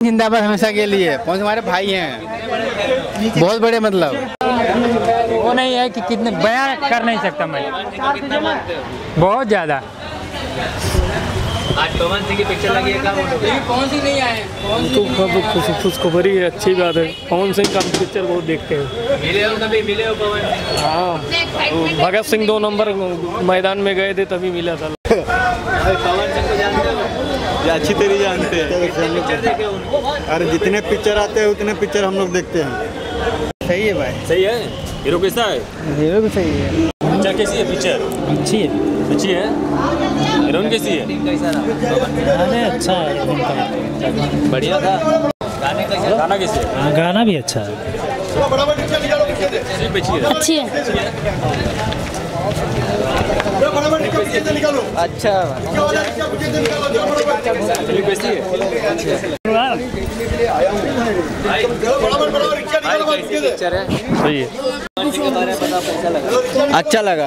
जिंदाबाद हमेशा के लिए। पवन सिंह हमारे भाई हैं, बहुत बड़े, मतलब वो नहीं है कि कितने बयान कर नहीं सकता मैं, बहुत ज़्यादा। आज पवन सिंह की पिक्चर लगी है, पवन सिंह नहीं आए, तो खुशखबरी है, अच्छी बात है। पवन सिंह का पिक्चर बहुत देखते हैं। मिले हो कभी, मिले हो पवन? हाँ, भगत सिंह 2 नंबर मैदान में गए थे तभी मिला था। पवन सिंह को जानते हो? अच्छी तरह जानते हैं। अरे जितने पिक्चर आते हैं उतने पिक्चर हम लोग देखते हैं। सही है भाई, सही है। हीरो कैसा है? हीरो भी सही है। पिक्चर कैसी है? पिक्चर अच्छी है, अच्छी है। हीरोइन कैसी है? गाने अच्छा है, बढ़िया था। गाना कैसे है? गाना भी अच्छा है, अच्छी है। अच्छा फिल्म कैसी है? पिक्चर है, सही है, अच्छा लगा।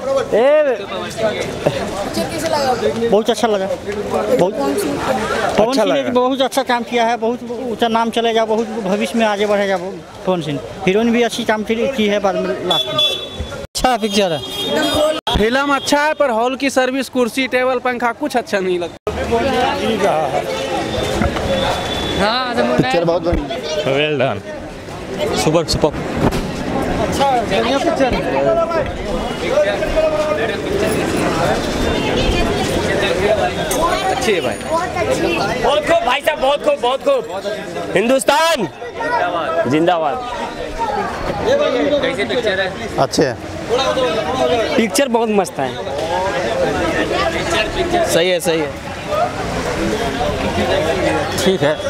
बहुत अच्छा लगा, बहुत पवन सिंह ने बहुत अच्छा काम किया है, बहुत ऊंचा नाम चलेगा, बहुत भविष्य में आगे बढ़ेगा पवन सिंह। हीरोइन भी अच्छी काम की है बाद में लास्ट में। अच्छा पिक्चर है, फिल्म अच्छा है, पर हॉल की सर्विस, कुर्सी, टेबल, पंखा कुछ अच्छा नहीं लगता। हाँ पिक्चर बहुत बढ़िया, वेल डन, सुपर सुपर। अच्छा बढ़िया पिक्चर अच्छी है भाई, बहुत खूब भाई साहब, बहुत खूब, बहुत खूब। हिंदुस्तान जिंदाबाद। कैसी पिक्चर है? अच्छे हैं, पिक्चर बहुत मस्त है। सही है, सही है, ठीक है।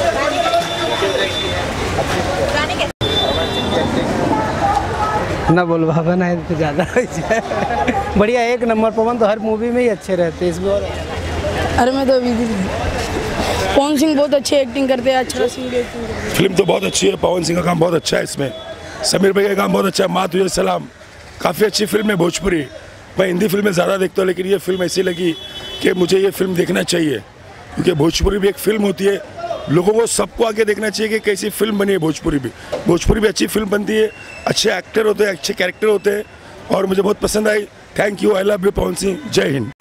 ना बोल बाबा ना तो ज़्यादा बढ़िया, एक नंबर। पवन तो हर मूवी में ही अच्छे रहते हैं इसमें। अरे मैं तो अभी पवन सिंह बहुत अच्छी एक्टिंग करते हैं, अच्छा सिंह एक्टिंग करते हैं। फिल्म तो बहुत अच्छी है, पवन सिंह का काम बहुत अच्छा है इसमें, समीर भाई का काम बहुत अच्छा है। माँ तुझे सलाम काफ़ी अच्छी फिल्म है भोजपुरी। मैं हिंदी फिल्में ज़्यादा देखता हूँ, लेकिन ये फिल्म ऐसी लगी कि मुझे ये फिल्म देखना चाहिए, क्योंकि भोजपुरी भी एक फिल्म होती है। लोगों को सबको आगे देखना चाहिए कि कैसी फिल्म बनी है भोजपुरी भी। भोजपुरी भी अच्छी फिल्म बनती है, अच्छे एक्टर होते हैं, अच्छे कैरेक्टर होते हैं, और मुझे बहुत पसंद आई। Thank you, I love you Pawan Singh. जय हिंद।